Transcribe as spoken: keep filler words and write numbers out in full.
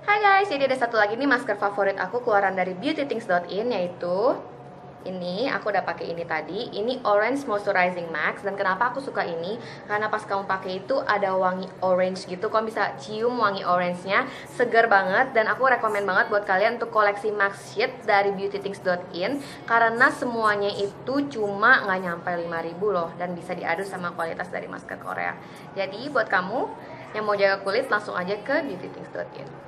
Hai guys, jadi ada satu lagi nih masker favorit aku keluaran dari beauty things dot in, yaitu ini. Aku udah pakai ini tadi. Ini Orange Moisturizing Mask. Dan kenapa aku suka ini? Karena pas kamu pakai itu ada wangi orange gitu. Kamu bisa cium wangi orange-nya, segar banget. Dan aku rekomen banget buat kalian untuk koleksi mask sheet dari beauty things dot in, karena semuanya itu cuma nggak nyampe lima ribu loh, dan bisa diadu sama kualitas dari masker Korea. Jadi buat kamu yang mau jaga kulit, langsung aja ke beauty things dot in.